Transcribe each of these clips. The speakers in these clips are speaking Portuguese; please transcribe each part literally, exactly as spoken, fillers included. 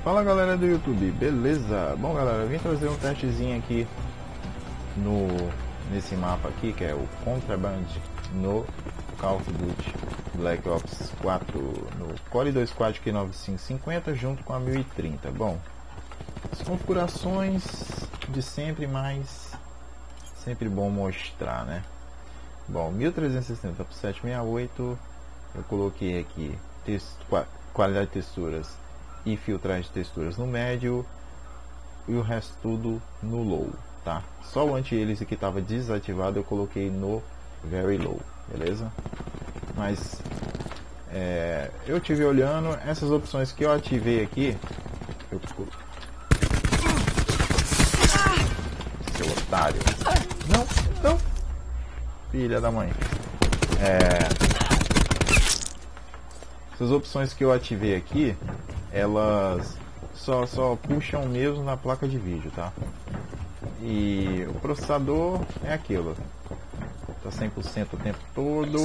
Fala galera do YouTube, beleza? Bom galera, eu vim trazer um testezinho aqui no, nesse mapa aqui, que é o Contraband no Call of Duty Black Ops quatro no Core dois Quad Q nove cinco cinquenta junto com a mil e trinta. Bom, as configurações de sempre, mas sempre bom mostrar, né? Bom, mil trezentos e sessenta por setecentos e sessenta e oito, eu coloquei aqui texto, qualidade de texturas e filtragem de texturas no médio e o resto tudo no low, tá? Só o anti-hélice que estava desativado eu coloquei no very low, beleza? Mas é, eu tive olhando essas opções que eu ativei aqui. Eu... Seu otário! Não, não! Filha da mãe! É... Essas opções que eu ativei aqui, elas só, só puxam mesmo na placa de vídeo, tá? E o processador é aquilo, tá cem por cento o tempo todo.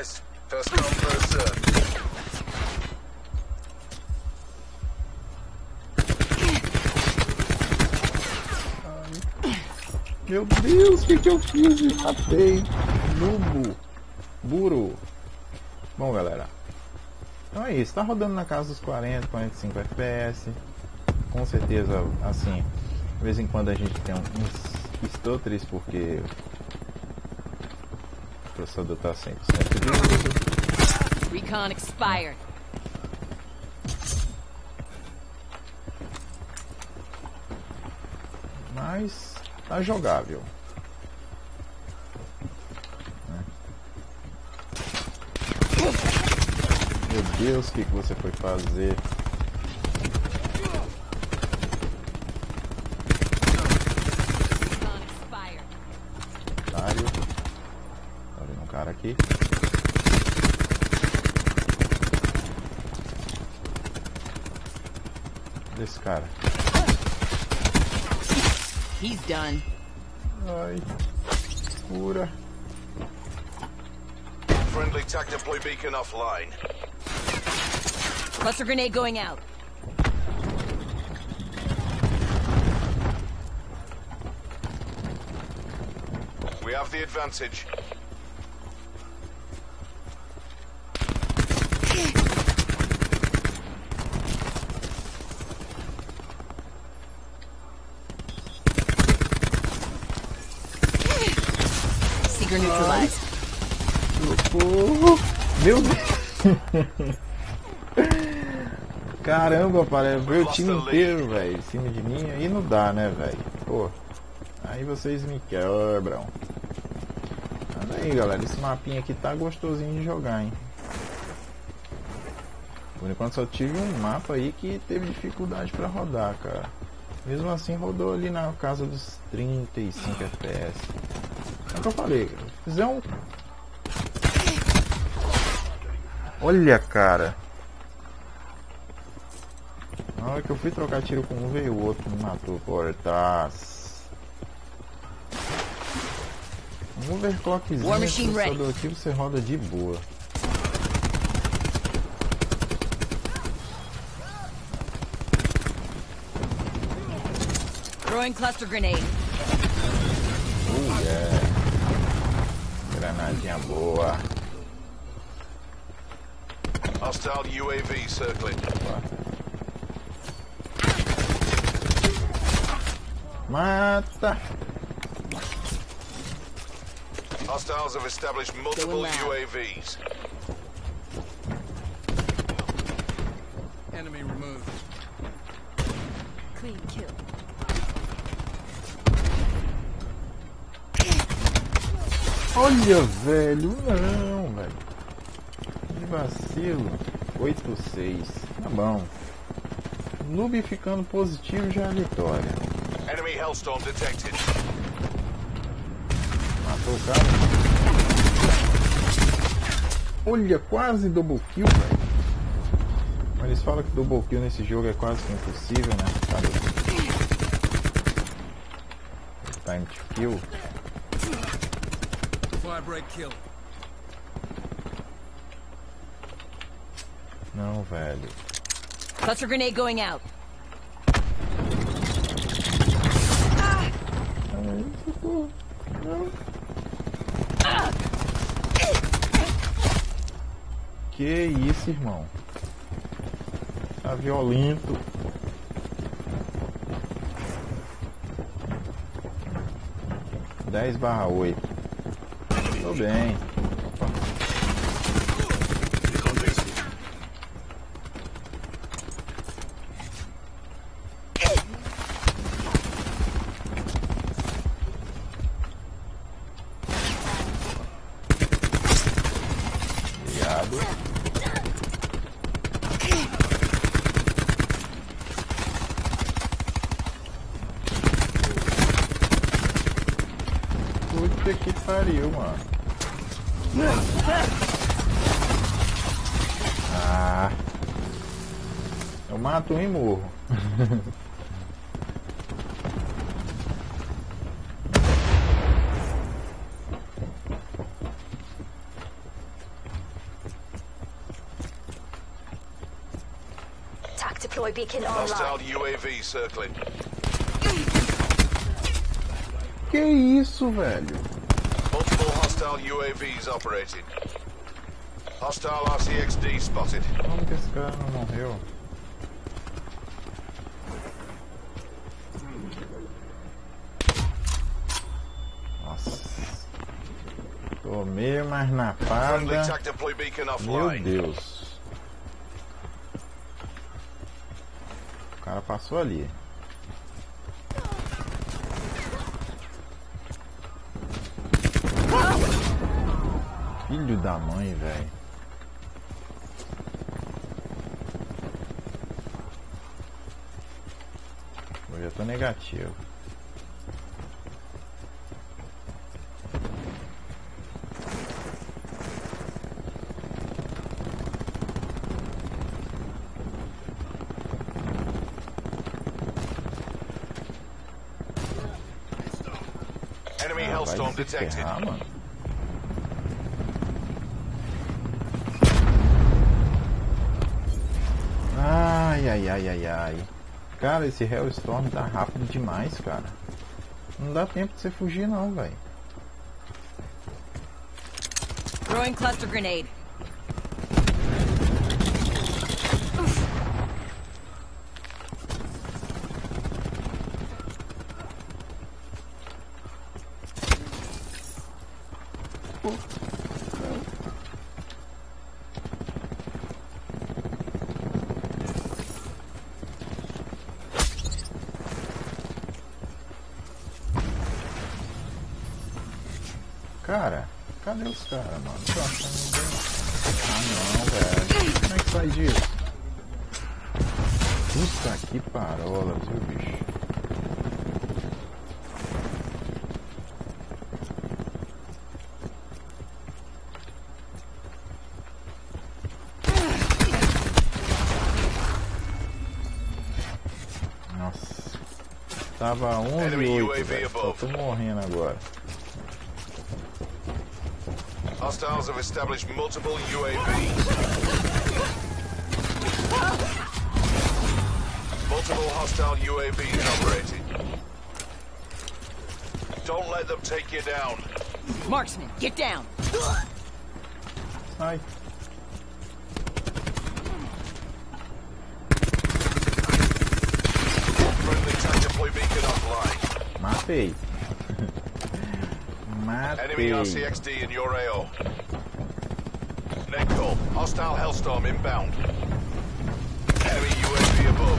Ai, meu Deus, o que, que eu fiz? Matei. Nubo. Buro. Bom galera, então é isso, tá rodando na casa dos quarenta, quarenta e cinco F P S. Com certeza, assim, de vez em quando a gente tem uns stutters porque o processador tá cem por cento de uso. Recon expired. Mas tá jogável. Meu Deus, o que, que você foi fazer? Otário. Tá vendo um cara aqui? Esse cara. He's done. Ai. Cura. Friendly tac deploy beacon offline. Cluster grenade going out. We have the advantage. Seeker neutralized. Socorro. Meu Deus. Caramba, parece ver o time inteiro, velho, em cima de mim, aí não dá, né, velho? Pô, aí vocês me quebram. Mas aí, galera, esse mapinha aqui tá gostosinho de jogar, hein? Por enquanto só tive um mapa aí que teve dificuldade pra rodar, cara. Mesmo assim rodou ali na casa dos trinta e cinco F P S. É o que eu falei, se fizer um... Olha, cara. Na hora que eu fui trocar tiro com um, veio o outro, me matou por trás. Um overclockzinho, processador aqui você roda de boa. Throwing cluster grenade. Oh yeah. Granadinha boa. Hostile U A V circling. Mata! Hostiles have established multiple U A Vs. Enemy removed. Clean kill. Olha, velho, não, velho. Que vacilo. oito seis. Tá bom. Noob ficando positivo já é vitória. Enemy Hellstorm detected. Matou o cara. Olha, quase double kill, velho. Mas eles falam que double kill nesse jogo é quase que impossível, né? Time to kill. Firebreak kill. Não, velho. Cluster grenade going out. Ai, socorro. Não. Que isso, irmão? Tá violento. dez barra oito. Tô bem. Obrigado. Puta que pariu, mano. Ah, eu mato um e morro. Tac deploy beacon online. Hostile U A V circling. Que isso, velho? Multiple hostile U A Vs operating. Hostile R C X D spotted. Como que esse cara não morreu? Nossa. Tomei mais na Friendly parda. tac deploy beacon Meu offline. Deus. O cara passou ali. Filho da mãe, velho. Eu já tô negativo. Enemy Ah, Hellstorm vai se detected. ferrar, mano. Ai, ai, ai, ai, ai. Cara, esse Hellstorm tá rápido demais, cara. Não dá tempo de você fugir não, velho. Throwing cluster grenade. Cara, cadê os caras, mano? Tô achando ninguém. Ah não, velho. Como é que sai disso? Puta que parola, viu, bicho? Nossa. Tava onze e oito, velho. Só tô morrendo agora. Hostiles have established multiple U A Vs. Multiple hostile U A Vs operating. Don't let them take you down. Marksman, get down. Sai. Friendly tac deploy beacon offline. Matei. Enemy R C Matei. X D in your A O. Net call. Hostile Hellstorm inbound. Enemy U A V above.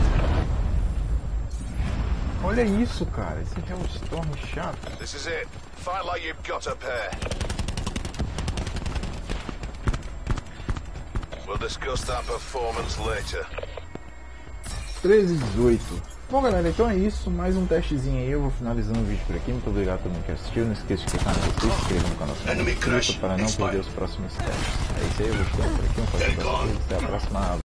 Olha isso, cara. Esse Hellstorm chato. This is it. Fight like you've got a pair. We'll discuss that performance later. treze e dezoito. Bom, galera, então é isso. Mais um testezinho aí. Eu vou finalizando o vídeo por aqui. Muito obrigado a todo mundo que assistiu. Não esqueça de clicar no like, se inscrever no canal, se inscrever para não perder os próximos testes. É isso aí. Eu vou ficando por aqui. Um forte abraço. Até a próxima.